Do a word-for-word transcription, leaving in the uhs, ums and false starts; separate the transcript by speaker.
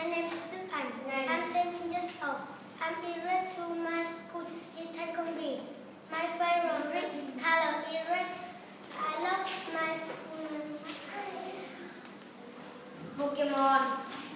Speaker 1: My name is Stefan. I'm seven years old. I'm red to my school in Taekwondo. My favorite color is red. I love my school.
Speaker 2: Pokemon.